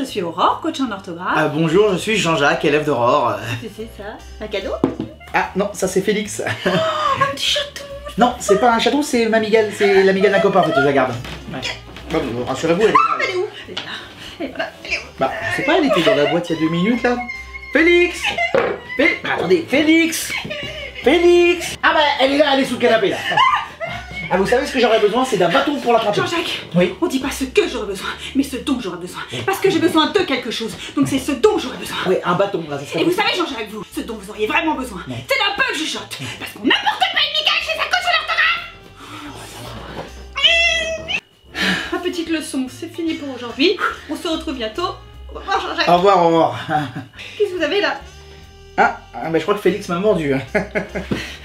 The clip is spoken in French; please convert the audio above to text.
suis Aurore, coach en orthographe. Bonjour, je suis Jean-Jacques, élève d'Aurore. C'est ça, un cadeau? Ah non, ça c'est Félix. Oh, un petit chaton. Non, c'est pas un chaton, c'est ma migale, c'est la migale d'un copain en fait, je la garde. Ouais. Bon, rassurez-vous, elle est là. Elle est où? Elle est là. Et voilà, elle est où? Bah, c'est pas, elle était dans la boîte il y a 2 minutes là. Félix attendez, Félix. Ah bah, elle est là, elle est sous le canapé là. Ah, vous savez ce que j'aurais besoin, c'est d'un bâton pour l'attraper. Jean-Jacques, oui. On dit pas ce que j'aurais besoin, mais ce dont j'aurais besoin. Parce que j'ai besoin de quelque chose, donc c'est ce dont j'aurais besoin. Oui, un bâton là, ça serait. Et vous savez, Jean-Jacques, vous, ce dont vous auriez vraiment besoin, c'est d'un peu de chuchote. Parce qu'on n'importe pas une migale chez sa coach en orthographe. Ma petite leçon, c'est fini pour aujourd'hui. On se retrouve bientôt. Au revoir, Jean-Jacques. Au revoir, au revoir. Qu'est-ce que vous avez là? Ah, bah je crois que Félix m'a mordu.